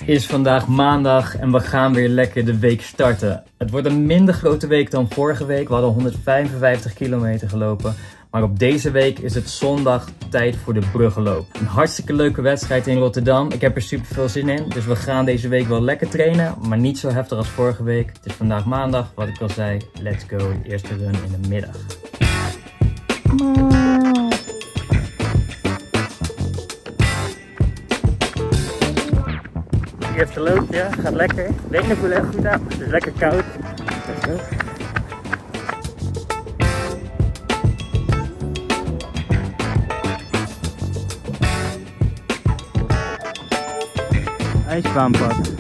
is vandaag maandag en we gaan weer lekker de week starten. Het wordt een minder grote week dan vorige week. We hadden 155 kilometer gelopen. Maar op deze week is het zondag tijd voor de bruggenloop. Een hartstikke leuke wedstrijd in Rotterdam. Ik heb er super veel zin in. Dus we gaan deze week wel lekker trainen. Maar niet zo heftig als vorige week. Het is vandaag maandag, wat ik al zei. Let's go, de eerste run in de middag. Eerste loop, ja, gaat lekker. Benen voelen echt goed aan. Het is lekker koud. IJsbaanpad.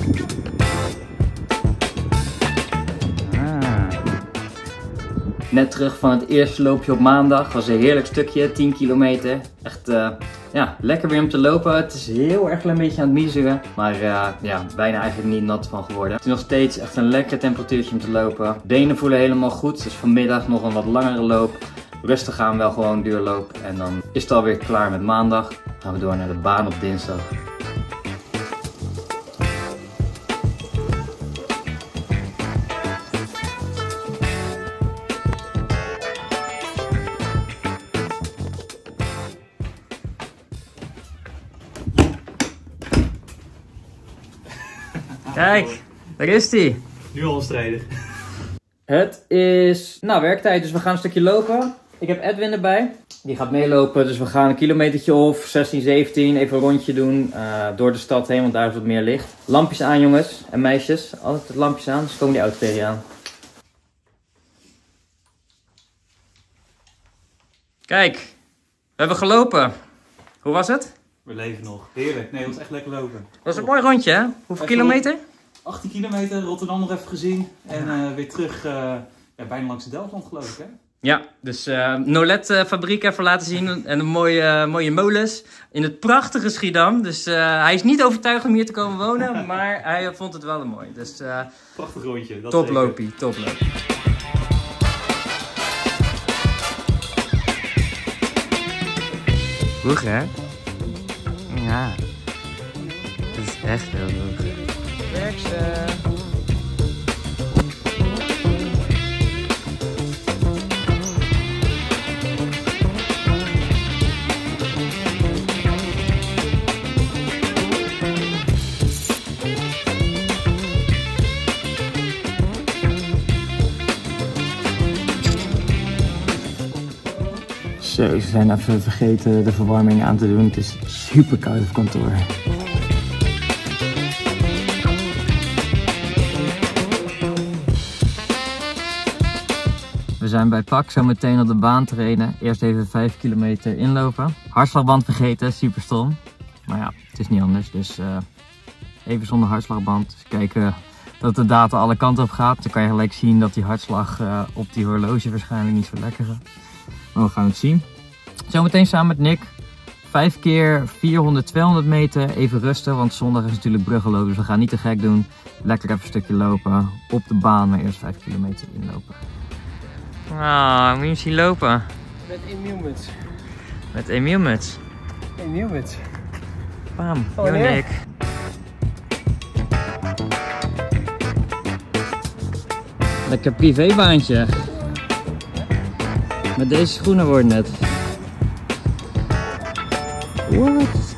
Net terug van het eerste loopje op maandag. Was een heerlijk stukje, 10 kilometer. Echt ja, lekker weer om te lopen. Het is heel erg een beetje aan het miezeren. Maar ja, bijna eigenlijk niet nat van geworden. Het is nog steeds echt een lekker temperatuurtje om te lopen. Benen voelen helemaal goed. Dus vanmiddag nog een wat langere loop. Rustig aan, wel gewoon duurloop. En dan is het alweer klaar met maandag. Dan gaan we door naar de baan op dinsdag. Kijk, daar is hij. Nu al strijdig. Het is werktijd, dus we gaan een stukje lopen. Ik heb Edwin erbij. Die gaat meelopen, dus we gaan een kilometertje of 16, 17. Even een rondje doen door de stad heen, want daar is wat meer licht. Lampjes aan, jongens en meisjes. Altijd het lampjes aan, dus komen die auto tegen je aan. Kijk, we hebben gelopen. Hoe was het? We leven nog. Heerlijk. Nee, het was echt lekker lopen. Dat was een mooi rondje, hè? Hoeveel kilometer? 18 kilometer, Rotterdam nog even gezien. En weer terug, bijna langs de Delftland geloof ik, hè? Ja, dus Nolet fabriek even laten zien en een mooie molens in het prachtige Schiedam. Dus hij is niet overtuigd om hier te komen wonen, maar hij vond het wel mooi. Dus prachtig rondje. Toplopie, toplopie. Goed, hè? Ja, dat is echt heel goed. Werk ze. Zo, ze zijn even vergeten de verwarming aan te doen. Het is super koud op kantoor. We zijn bij PAK, zo meteen op de baan trainen. Eerst even 5 kilometer inlopen. Hartslagband vergeten, super stom. Maar ja, het is niet anders. Dus even zonder hartslagband. Dus kijken dat de data alle kanten op gaat. Dan kan je gelijk zien dat die hartslag op die horloge waarschijnlijk niet zo lekker gaat. Maar we gaan het zien. Zometeen samen met Nick. 5 keer 400, 200 meter. Even rusten, want zondag is natuurlijk bruggenlopen. Dus we gaan niet te gek doen. Lekker even een stukje lopen. Op de baan, maar eerst 5 kilometer inlopen. Ah, moet je hem zien lopen? Met Emiel Muts. Met Emiel Muts. Emiel Muts. Bam, Oh, nee. Nick. Lekker privébaantje. Met deze schoenen wordt het. What?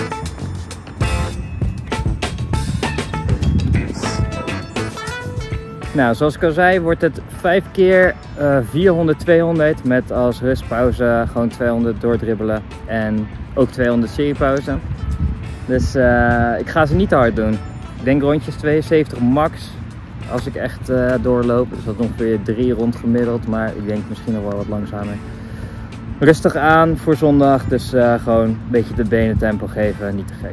Nou, zoals ik al zei, wordt het 5 keer 400, 200 met als rustpauze gewoon 200 doordribbelen en ook 200 seriepauze. Dus ik ga ze niet te hard doen. Ik denk rondjes 72 max als ik echt doorloop. Dus dat is ongeveer 3 rond gemiddeld, maar ik denk misschien nog wel wat langzamer. Rustig aan voor zondag, dus gewoon een beetje de benen tempo geven, niet te gek.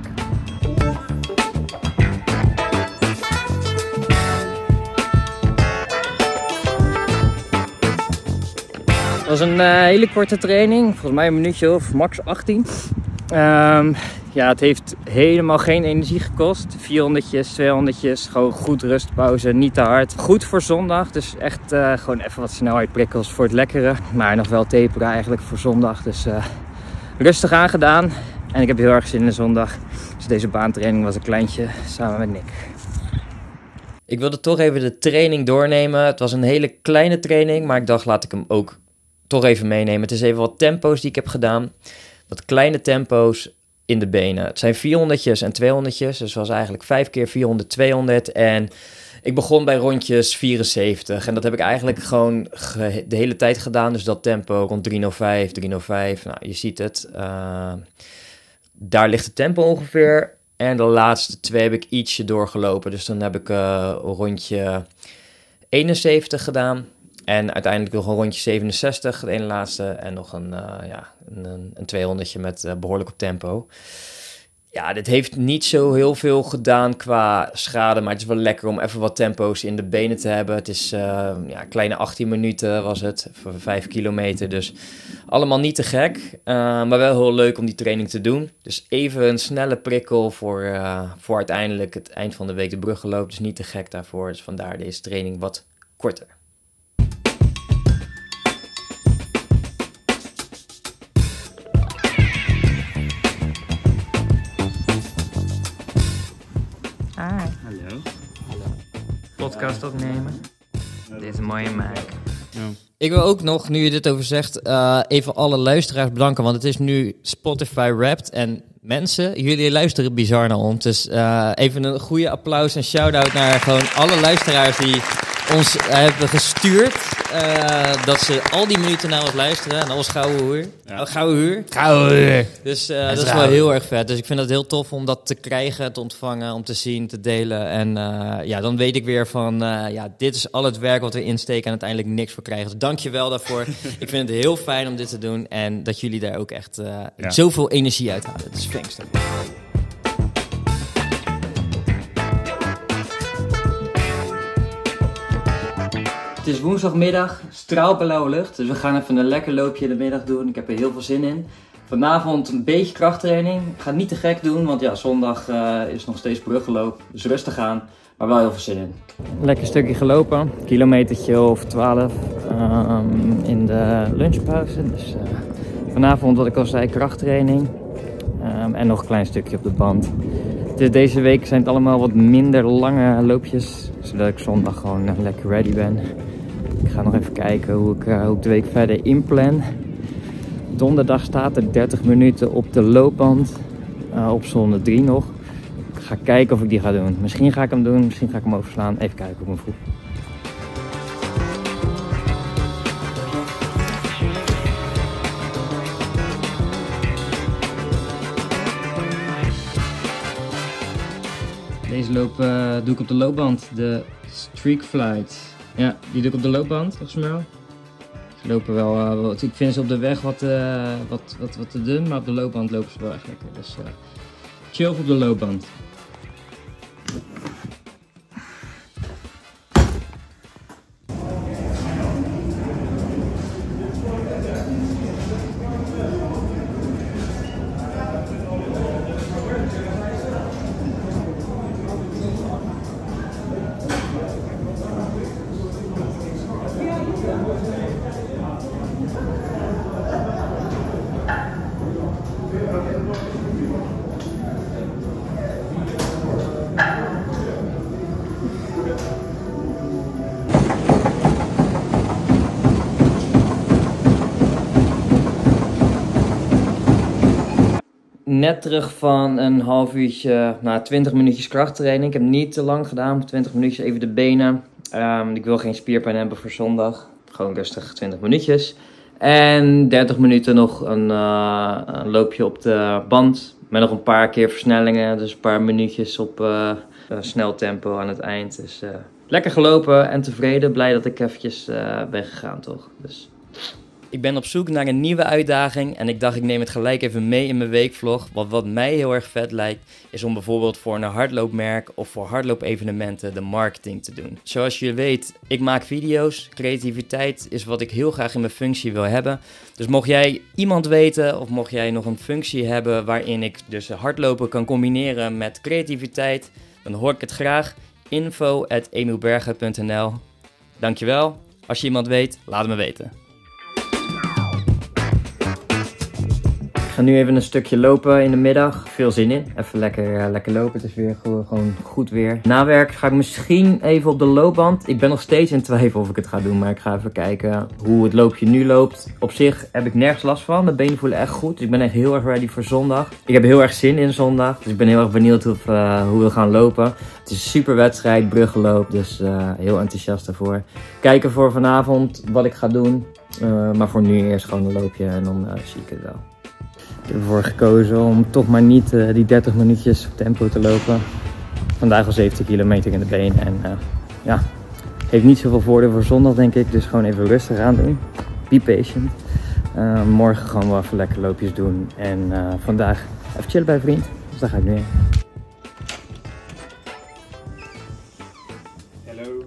Het was een hele korte training, volgens mij een minuutje of max 18. Ja, het heeft helemaal geen energie gekost. 400'tjes, 200'tjes, gewoon goed rustpauze, niet te hard. Goed voor zondag, dus echt gewoon even wat snelheidprikkels voor het lekkere. Maar nog wel taperen eigenlijk voor zondag, dus rustig aangedaan. En ik heb heel erg zin in de zondag. Dus deze baantraining was een kleintje samen met Nick. Ik wilde toch even de training doornemen. Het was een hele kleine training, maar ik dacht laat ik hem ook toch even meenemen. Het is even wat tempo's die ik heb gedaan. Wat kleine tempo's in de benen. Het zijn 400'tjes en 200'tjes. Dus het was eigenlijk 5 keer 400, 200. En ik begon bij rondjes 74. En dat heb ik eigenlijk gewoon de hele tijd gedaan. Dus dat tempo rond 305, 305. Nou, je ziet het. Daar ligt het tempo ongeveer. En de laatste 2 heb ik ietsje doorgelopen. Dus dan heb ik rondje 71 gedaan. En uiteindelijk nog een rondje 67, de ene laatste. En nog een 200'tje met behoorlijk op tempo. Ja, dit heeft niet zo heel veel gedaan qua schade. Maar het is wel lekker om even wat tempo's in de benen te hebben. Het is kleine 18 minuten was het. Voor 5 kilometer. Dus allemaal niet te gek. Maar wel heel leuk om die training te doen. Dus even een snelle prikkel voor uiteindelijk het eind van de week de bruggenloop. Dus niet te gek daarvoor. Dus vandaar deze training wat korter. Hallo. Podcast opnemen. Deze mooie Mac. Ja. Ik wil ook nog, nu je dit over zegt, even alle luisteraars bedanken. Want het is nu Spotify Wrapped. En mensen, jullie luisteren bizar naar ons. Dus even een goede applaus en shout-out naar gewoon alle luisteraars die ons hebben gestuurd. Dat ze al die minuten naar ons luisteren. En alles gouden huur. Dus dat is wel heel erg vet. Dus ik vind het heel tof om dat te krijgen, te ontvangen, om te zien, te delen. En dan weet ik weer van, dit is al het werk wat we insteken en uiteindelijk niks voor krijgen. Dus dank je wel daarvoor. Ik vind het heel fijn om dit te doen. En dat jullie daar ook echt zoveel energie uit halen. Dus thanks. Het is woensdagmiddag, straalblauwe lucht, dus we gaan even een lekker loopje in de middag doen. Ik heb er heel veel zin in. Vanavond een beetje krachttraining. Ik ga het niet te gek doen, want zondag is nog steeds bruggenloop. Dus rustig aan, maar wel heel veel zin in. Lekker stukje gelopen, kilometertje of 12 in de lunchpauze. Dus vanavond, wat ik al zei, krachttraining en nog een klein stukje op de band. Dus deze week zijn het allemaal wat minder lange loopjes, zodat ik zondag gewoon lekker ready ben. Ik ga nog even kijken hoe ik de week verder inplan. Donderdag staat er 30 minuten op de loopband, op zone 3 nog. Ik ga kijken of ik die ga doen. Misschien ga ik hem doen, misschien ga ik hem overslaan. Even kijken hoe ik me voel. Deze loop doe ik op de loopband, de Streak Flight. Ja, die doe ik op de loopband, volgens mij wel. Ze lopen wel, ik vind ze op de weg wat te dun, maar op de loopband lopen ze wel echt lekker. Dus chill op de loopband. Net terug van een half uurtje, 20 minuutjes krachttraining. Ik heb niet te lang gedaan, 20 minuutjes even de benen. Ik wil geen spierpijn hebben voor zondag. Gewoon rustig 20 minuutjes. En 30 minuten nog een loopje op de band. Met nog een paar keer versnellingen. Dus een paar minuutjes op snel tempo aan het eind. Dus lekker gelopen en tevreden. Blij dat ik eventjes ben gegaan toch. Dus. Ik ben op zoek naar een nieuwe uitdaging en ik dacht ik neem het gelijk even mee in mijn weekvlog. Want wat mij heel erg vet lijkt is om bijvoorbeeld voor een hardloopmerk of voor hardloopevenementen de marketing te doen. Zoals je weet, ik maak video's. Creativiteit is wat ik heel graag in mijn functie wil hebben. Dus mocht jij iemand weten of mocht jij nog een functie hebben waarin ik dus hardlopen kan combineren met creativiteit, dan hoor ik het graag. info@emielberger.nl. Dankjewel. Als je iemand weet, laat het me weten. Ik ga nu even een stukje lopen in de middag. Veel zin in. Even lekker lopen. Het is weer gewoon goed weer. Na werk ga ik misschien even op de loopband. Ik ben nog steeds in twijfel of ik het ga doen. Maar ik ga even kijken hoe het loopje nu loopt. Op zich heb ik nergens last van. Mijn benen voelen echt goed. Dus ik ben echt heel erg ready voor zondag. Ik heb heel erg zin in zondag. Dus ik ben heel erg benieuwd hoe we gaan lopen. Het is een super wedstrijd. Bruggenloop. Dus heel enthousiast daarvoor. Kijken voor vanavond wat ik ga doen. Maar voor nu eerst gewoon een loopje en dan zie ik het wel. Ik heb ervoor gekozen om toch maar niet die 30 minuutjes op tempo te lopen. Vandaag al 17 kilometer in de benen en ja, heeft niet zoveel voordeel voor zondag denk ik. Dus gewoon even rustig aan doen. Be patient. Morgen gaan we even lekker loopjes doen en vandaag even chillen bij een vriend. Dus daar ga ik nu heen. Hallo.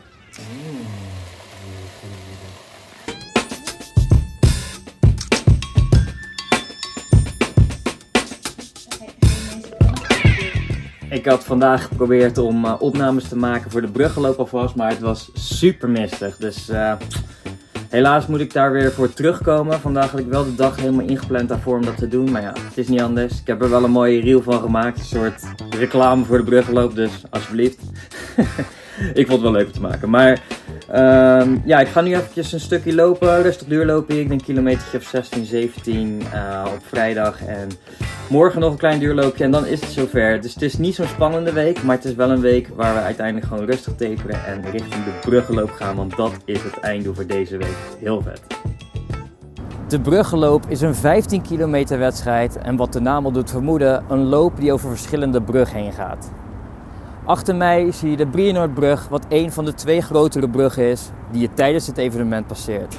Ik had vandaag geprobeerd om opnames te maken voor de bruggenloop alvast, maar het was super mistig. Dus helaas moet ik daar weer voor terugkomen. Vandaag had ik wel de dag helemaal ingepland daarvoor om dat te doen, maar ja, het is niet anders. Ik heb er wel een mooie reel van gemaakt, een soort reclame voor de bruggenloop, dus alsjeblieft. Ik vond het wel leuk om te maken, maar ja, ik ga nu eventjes een stukje lopen, rustig duurlopen. Ik denk een kilometertje of 16, 17 op vrijdag en morgen nog een klein duurloopje en dan is het zover. Dus het is niet zo'n spannende week, maar het is wel een week waar we uiteindelijk gewoon rustig taperen en richting de bruggenloop gaan, want dat is het einddoel voor deze week. Heel vet. De bruggenloop is een 15 kilometer wedstrijd en wat de naam al doet vermoeden, een loop die over verschillende bruggen heen gaat. Achter mij zie je de Brienoordbrug, wat een van de 2 grotere bruggen is die je tijdens het evenement passeert.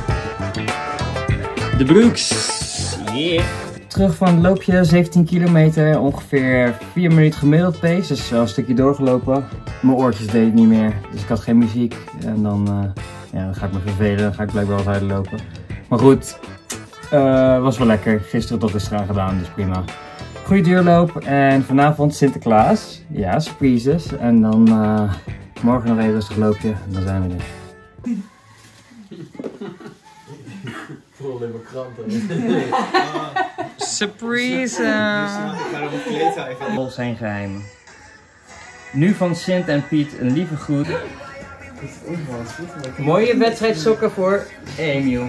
De Brooks! Yeah! Terug van het loopje, 17 kilometer, ongeveer 4 minuten gemiddeld pace, dus wel een stukje doorgelopen. Mijn oortjes deden het niet meer, dus ik had geen muziek en dan ga ik me vervelen, dan ga ik blijkbaar wat harder lopen. Maar goed, was wel lekker, gisteren toch rustig aan gedaan, dus prima. Goeie duurloop en vanavond Sinterklaas, ja, surprises. En dan morgen nog even rustig loopje en dan zijn we er. Ik voel alleen maar krampen. Surprise! Ik ga er een kleed uit. Al zijn geheimen. Nu van Sint en Piet een lieve groet. Mooie wedstrijdsokken voor Emiel.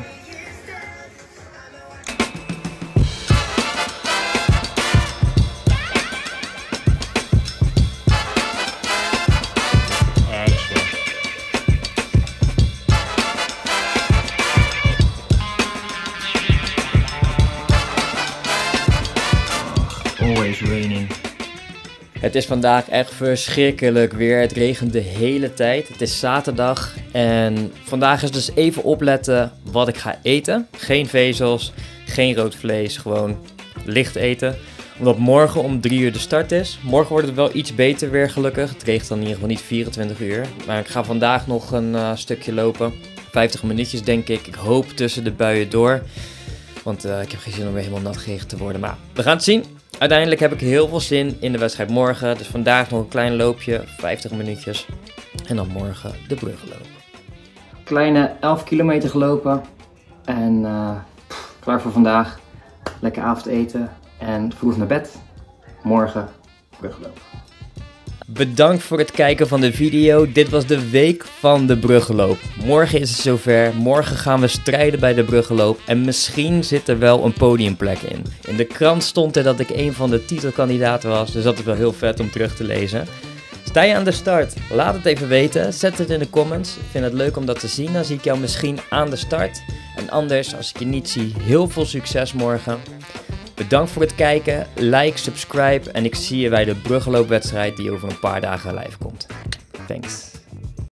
Always raining. Het is vandaag echt verschrikkelijk weer. Het regent de hele tijd. Het is zaterdag en vandaag is dus even opletten wat ik ga eten. Geen vezels, geen rood vlees, gewoon licht eten. Omdat morgen om 3 uur de start is. Morgen wordt het wel iets beter weer gelukkig. Het regent dan in ieder geval niet 24 uur. Maar ik ga vandaag nog een stukje lopen. 50 minuutjes denk ik. Ik hoop tussen de buien door. Want ik heb geen zin om weer helemaal nat geregend te worden. Maar we gaan het zien. Uiteindelijk heb ik heel veel zin in de wedstrijd morgen. Dus vandaag nog een klein loopje, 50 minuutjes. En dan morgen de bruggenloop. Kleine 11 kilometer gelopen. En klaar voor vandaag. Lekker avondeten. En vroeg naar bed. Morgen bruggenloop. Bedankt voor het kijken van de video. Dit was de week van de bruggenloop. Morgen is het zover. Morgen gaan we strijden bij de bruggenloop. En misschien zit er wel een podiumplek in. In de krant stond er dat ik een van de titelkandidaten was. Dus dat is wel heel vet om terug te lezen. Sta je aan de start? Laat het even weten. Zet het in de comments. Ik vind het leuk om dat te zien. Dan zie ik jou misschien aan de start. En anders, als ik je niet zie, heel veel succes morgen. Bedankt voor het kijken, like, subscribe en ik zie je bij de bruggenloopwedstrijd die over een paar dagen live komt. Thanks.